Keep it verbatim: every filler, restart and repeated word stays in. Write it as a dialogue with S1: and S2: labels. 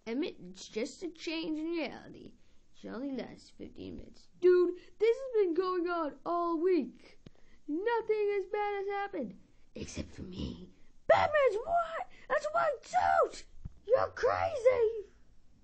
S1: Emmett, it's just a change in reality. It only lasts fifteen minutes. Dude, this has been going on all week. Nothing as bad has happened. Except for me. Batman's what? That's a white suit! You're crazy!